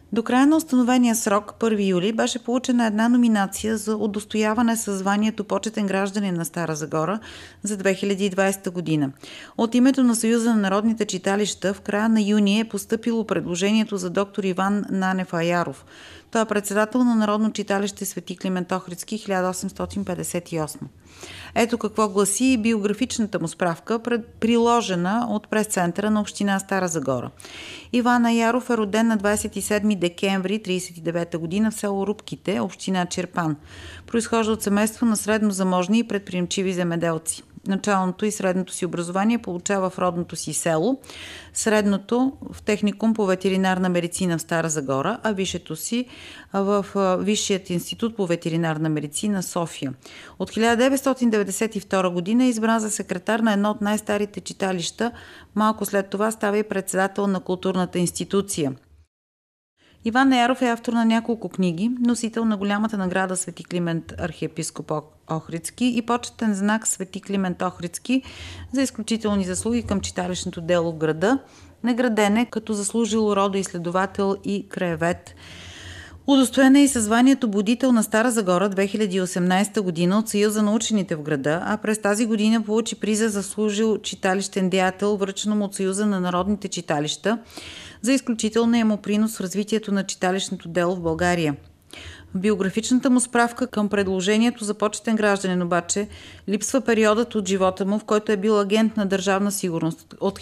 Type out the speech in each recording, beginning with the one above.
До края на установения срок, 1 юли, беше получена една номинация за удостояване със званието почетен гражданин на Стара Загора за 2020 година. От името на Съюза на народните читалища в края на юни е постъпило предложението за доктор Иван Нанев Аяров. Той е председател на Народно читалище Свети Климент Охридски 1858. Ето какво гласи биографичната му справка, приложена от прес-центъра на община Стара Загора. Иван Аяров е роден на 27 декември 1939 година в село Рупките, община Чирпан. Произхожда от семейство на среднозаможни и предприемчиви земеделци. Началното и средното си образование получава в родното си село, средното в техникум по ветеринарна медицина в Стара Загора, а висшето си в Висшият институт по ветеринарна медицина София. От 1992 година е избран за секретар на едно от най-старите читалища. Малко след това става и председател на културната институция. Иван Аяров е автор на няколко книги, носител на голямата награда Свети Климент архиепископ Охридски и почетен знак Свети Климент Охридски за изключителни заслуги към читалищното дело в града. Награден е като заслужил родоизследовател и краевед. Удостоен е и със званието Будител на Стара Загора 2018 година от Съюза на учените в града, а през тази година получи приза заслужил читалищен деятел, връчено му от Съюза на народните читалища, за изключителния му принос в развитието на читалищното дело в България. В биографичната му справка към предложението за почетен гражданин обаче липсва периодът от живота му, в който е бил агент на Държавна сигурност от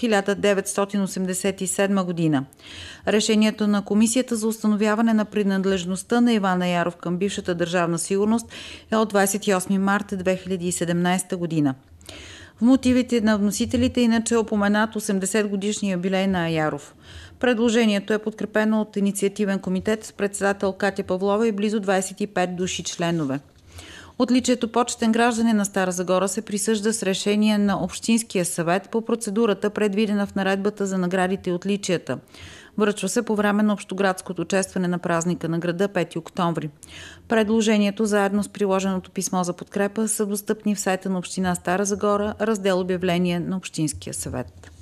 1987 година. Решението на Комисията за установяване на принадлежността на Иван Аяров към бившата Държавна сигурност е от 28 марта 2017 година. В мотивите на вносителите иначе е упоменат 80-годишния юбилей на Аяров. Предложението е подкрепено от инициативен комитет с председател Катя Павлова и близо 25 души членове. Отличието почетен гражданин на Стара Загора се присъжда с решение на Общинския съвет по процедурата, предвидена в наредбата за наградите и отличията. Връчва се по време на общоградското честване на празника на града 5 октомври. Предложението заедно с приложеното писмо за подкрепа са достъпни в сайта на Община Стара Загора, раздел обявление на Общинския съвет.